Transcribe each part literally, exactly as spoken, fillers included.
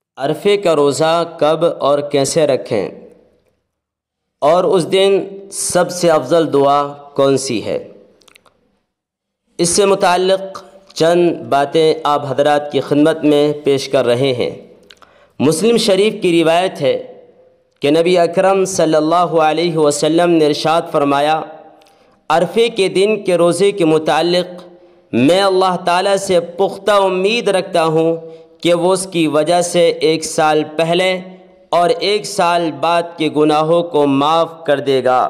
عرفے کا روزہ کب اور کیسے رکھیں، اور اس دن سب سے افضل دعا کون سی ہے؟ اس سے متعلق چند باتیں آپ حضرات کی خدمت میں پیش کر رہے ہیں۔ مسلم شریف کی روایت ہے کہ نبی اکرم صلی اللہ علیہ وسلم نے ارشاد فرمایا، عرفے کے دن کے روزے کے متعلق میں اللہ تعالیٰ سے پختہ امید رکھتا ہوں کہ وہ اس کی وجہ سے ایک سال پہلے اور ایک سال بعد کے گناہوں کو معاف کر دے گا۔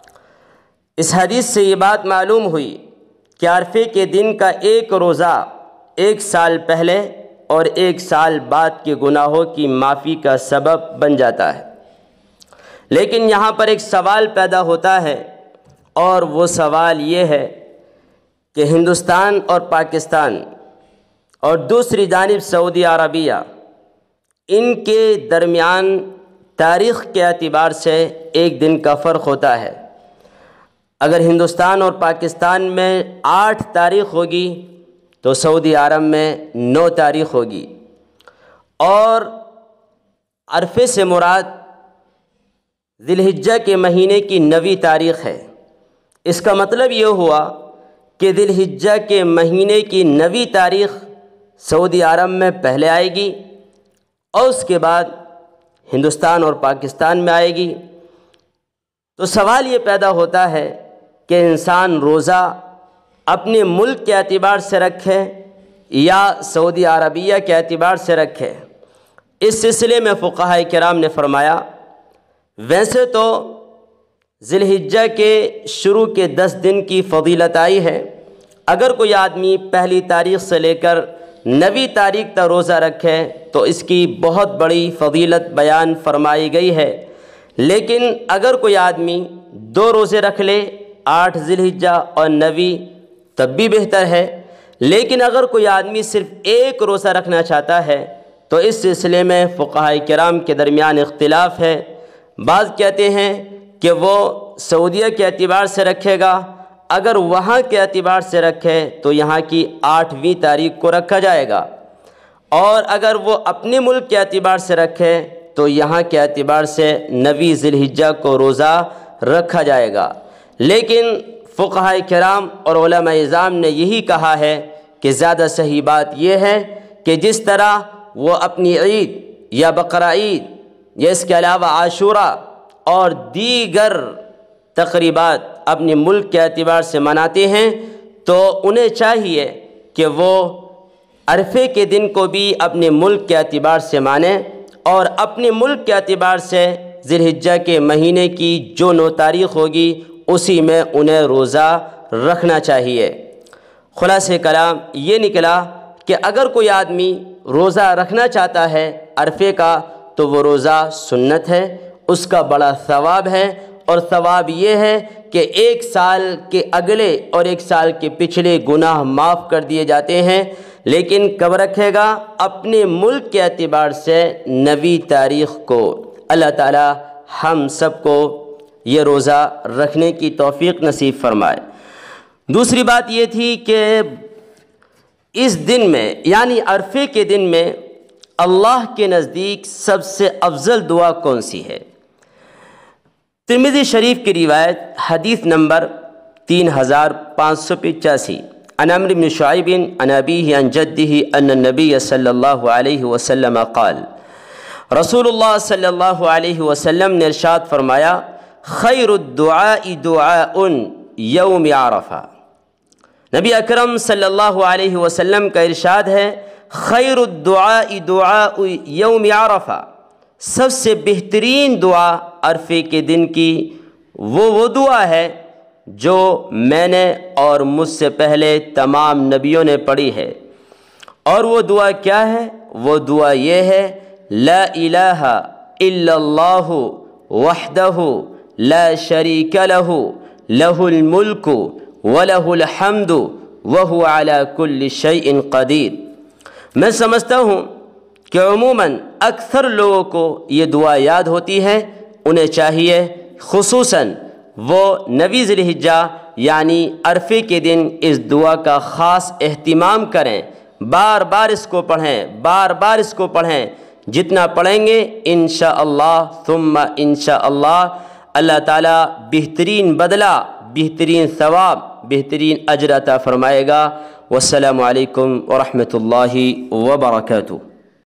اس حدیث سے یہ بات معلوم ہوئی کہ عرفے کے دن کا ایک روزہ ایک سال پہلے اور ایک سال بعد کے گناہوں کی معافی کا سبب بن جاتا ہے۔ لیکن یہاں پر ایک سوال پیدا ہوتا ہے، اور وہ سوال یہ ہے کہ ہندوستان اور پاکستان اور دوسری جانب سعودی عربیہ، ان کے درمیان تاریخ کے اعتبار سے ایک دن کا فرق ہوتا ہے۔ اگر ہندوستان اور پاکستان میں آٹھ تاریخ ہوگی تو سعودی عرب میں نو تاریخ ہوگی، اور عرفے سے مراد ذی الحجہ کے مہینے کی نویں تاریخ ہے۔ اس کا مطلب یہ ہوا کہ ذی الحجہ کے مہینے کی نویں تاریخ سعودی عرب میں پہلے آئے گی اور اس کے بعد ہندوستان اور پاکستان میں آئے گی۔ تو سوال یہ پیدا ہوتا ہے کہ انسان روزہ اپنے ملک کے اعتبار سے رکھے یا سعودی عربیہ کے اعتبار سے رکھے۔ اس سلسلے میں فقہاء کرام نے فرمایا، ویسے تو ذی الحجہ کے شروع کے دس دن کی فضیلت آئی ہے۔ اگر کوئی آدمی پہلی تاریخ سے لے کر نویں تاریخ تک روزہ رکھے تو اس کی بہت بڑی فضیلت بیان فرمائی گئی ہے۔ لیکن اگر کوئی آدمی دو روزے رکھ لے، آٹھ ذی الحجہ اور نویں، تب بھی بہتر ہے۔ لیکن اگر کوئی آدمی صرف ایک روزہ رکھنا چاہتا ہے تو اس سلسلے میں فقہاء کرام کے درمیان اختلاف ہے۔ بعض کہتے ہیں کہ وہ سعودیہ کے اعتبار سے رکھے گا، اگر وہاں کے اعتبار سے رکھے تو یہاں کی آٹھویں تاریخ کو رکھا جائے گا، اور اگر وہ اپنے ملک کے اعتبار سے رکھے تو یہاں کے اعتبار سے نویں ذی الحجہ کو روزہ رکھا جائے گا۔ لیکن فقہاء کرام اور علماء اعظام نے یہی کہا ہے کہ زیادہ صحیح بات یہ ہے کہ جس طرح وہ اپنی عید یا بقرہ عید یا اس کے علاوہ عاشوراء اور دیگر تقریبات اپنے ملک کے اعتبار سے مناتے ہیں، تو انہیں چاہیے کہ وہ عرفے کے دن کو بھی اپنے ملک کے اعتبار سے مانیں، اور اپنے ملک کے اعتبار سے ذی الحجہ کے مہینے کی جو نو تاریخ ہوگی اسی میں انہیں روزہ رکھنا چاہیے۔ خلاصہ کلام یہ نکلا کہ اگر کوئی آدمی روزہ رکھنا چاہتا ہے عرفے کا تو وہ روزہ سنت ہے، اس کا بڑا ثواب ہے، اور ثواب یہ ہے کہ ایک سال کے اگلے اور ایک سال کے پچھلے گناہ معاف کر دیے جاتے ہیں۔ لیکن کب رکھے گا؟ اپنے ملک کے اعتبار سے نویں تاریخ کو۔ اللہ تعالی ہم سب کو یہ روزہ رکھنے کی توفیق نصیب فرمائے۔ دوسری بات یہ تھی کہ اس دن میں یعنی عرفے کے دن میں اللہ کے نزدیک سب سے افضل دعا کون سی ہے؟ ترمذی شریف کی روایت حدیث نمبر تین ہزار پانچ سو پچاسی، عن عمرو بن شعیب عن ابیہ عن جدہ ان النبی صلی اللہ علیہ وسلم قال، رسول اللہ صلی اللہ علیہ وسلم نے ارشاد فرمایا، خیر الدعاء دعاء یوم عرفہ۔ نبی اکرم صلی اللہ علیہ وسلم کا ارشاد ہے، خیر الدعاء دعاء یوم عرفہ، سب سے بہترین دعا عرفے کے دن کی وہ وہ دعا ہے جو میں نے اور مجھ سے پہلے تمام نبیوں نے پڑھی ہے۔ اور وہ دعا کیا ہے؟ وہ دعا یہ ہے، لا الہ الا اللہ وحدہ لا شریک لہ لہ الملک ولہ الحمد وہو علی کل شیء قدیر۔ میں سمجھتا ہوں کہ عموماً اکثر لوگوں کو یہ دعا یاد ہوتی ہے، انہیں چاہیے خصوصاً وہ نویں ذی الحجہ یعنی عرفے کے دن اس دعا کا خاص اہتمام کریں، بار بار اس کو پڑھیں، بار بار اس کو پڑھیں جتنا پڑھیں گے انشاءاللہ ثم انشاءاللہ اللہ تعالیٰ بہترین بدلہ، بہترین ثواب، بہترین اجر عطا فرمائے گا۔ والسلام علیکم ورحمۃ اللہ وبرکاتہ۔